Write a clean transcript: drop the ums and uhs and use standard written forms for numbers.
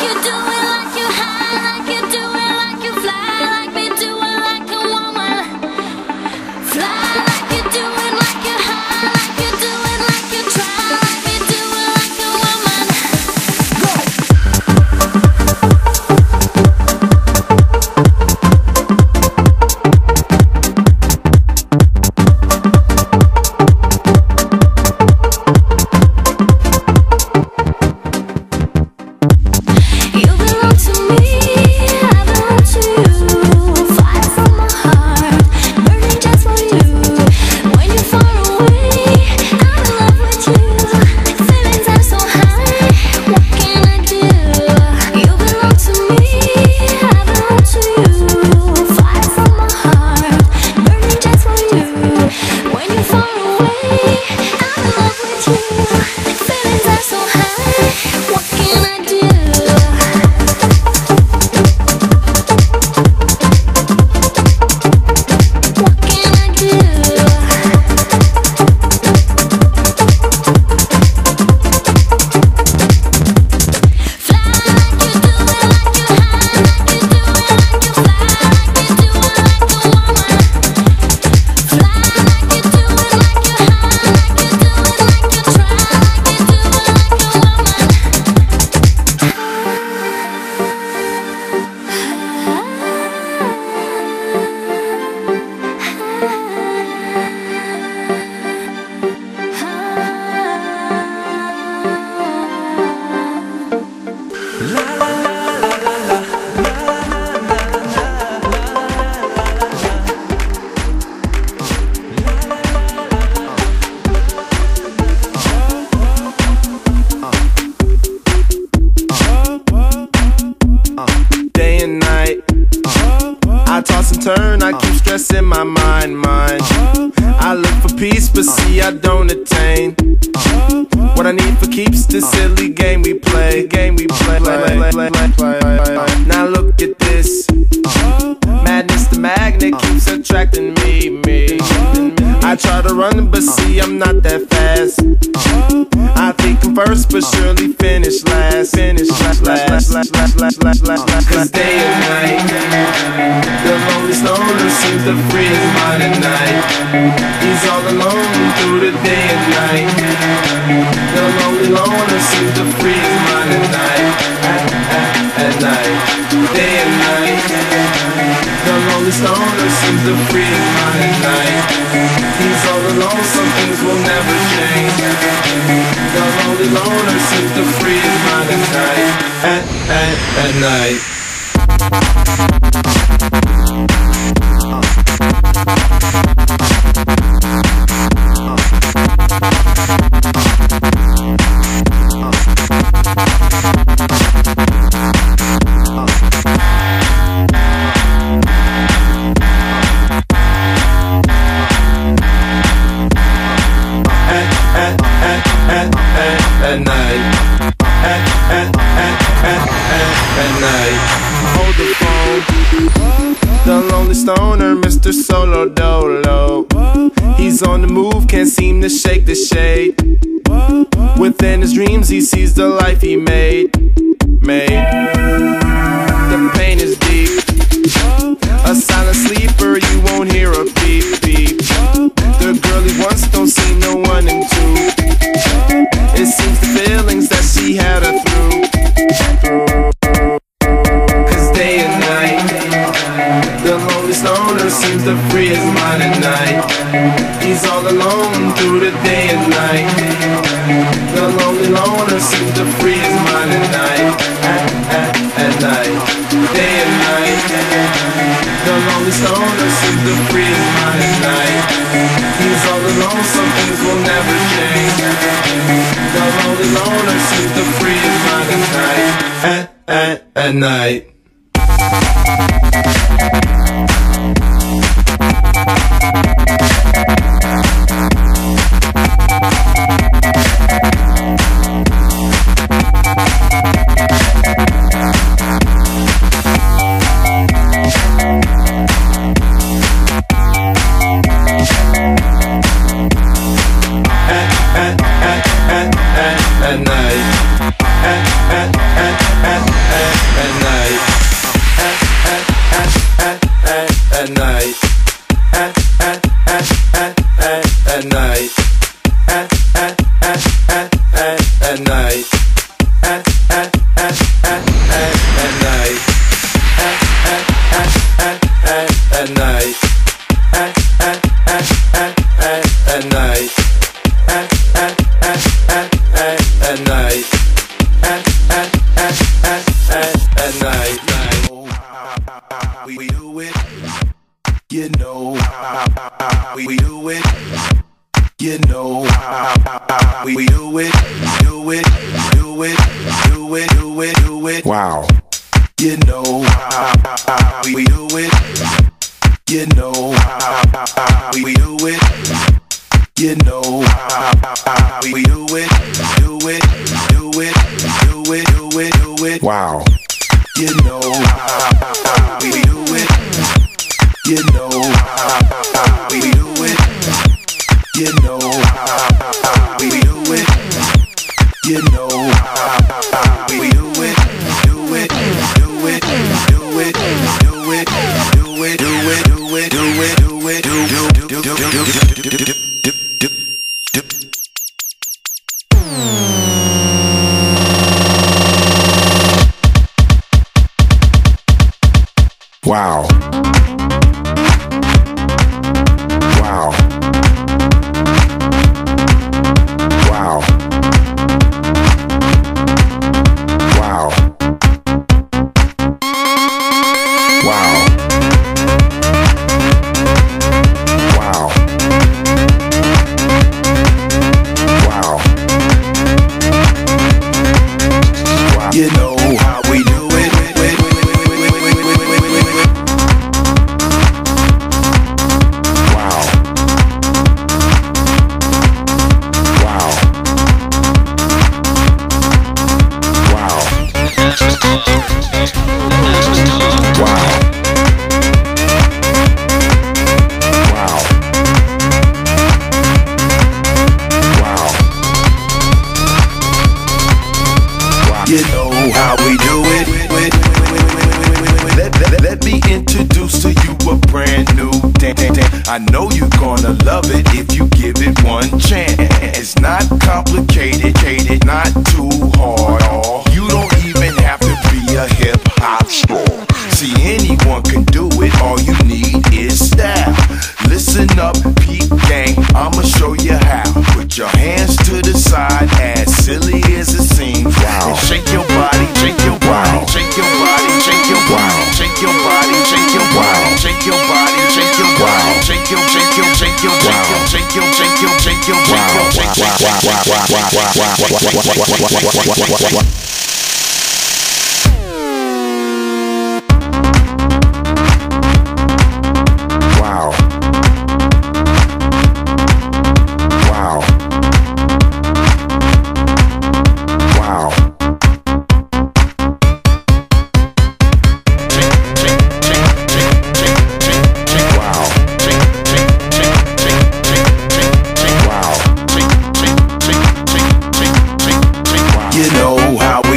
turn, I keep stressing my mind. I look for peace, but see I don't attain what I need for keeps this silly game we play. Now look at this madness, the magnet keeps attracting me. I try to run, but see I'm not that fast. I think I'm first, but surely finish last. Cause day and night, the lonely stoner seems to free his mind at night. He's all alone through the day and night. The lonely loner seems to free his mind at night. At night, day and night. The lonely stoner seems to free his mind at night. He's all alone, some things will never change. The lonely loner seems to free his mind at night. At night. At night, hold the phone. The lonely stoner, Mr. Solo Dolo. He's on the move, can't seem to shake the shade. Within his dreams, he sees the life he made. The pain is deep. A silent sleeper, you won't hear a beep. The girl he wants don't see no one in two. It seems the feelings that she had her through. Cause day and night, the lonely stoner seems to free his mind at night. He's all alone through the day and night. The lonely loner seems to free his mind at night. At night, day and night. The lonely stoner seems to free his mind at night. He's all alone, some things will never change. The lonely loner seems to free his mind at night. At night. At night. at night. At night. At night. At night. At night. At night. We do it. You know. We do it. You know. We do it. Do it. Do it. Do it. Do it. Do it. Wow. You know. We do it. You know. We do it. You know. We do it. Do it. Do it. Do it. Do it. Do it. Wow. You know. We do it. You know. We do it. You know. We do it. You know. We do it. Do it. Do it. Do it. Do it. Do it. Do it. Do it. Do it. Do it. Do Wow. Wow. Wow. Wow. Wow. Wow. Wow. you know how we do it. Wow. Wow. Wow. Wow. Wow. Wow. You know how we do it. Let me introduce to you a brand new dance. I know you're gonna love it if you give it one chance. It's not complicated, not too hard. You don't even have to be a hip hop star. See, anyone can do it. All you need is style. Listen up, peep gang. I'ma show you how. Put your hands to the side, as silly as it seems. Wow. And shake your body, shake your body, Wow. shake your body, shake your body, Wow. shake your body, shake your body, Wow. shake your body, shake your body, Wow. shake your, shake your, shake your, shake your, shake your, shake your, shake your, Wow. shake your, shake your. Wow. Wow. Wow. You know how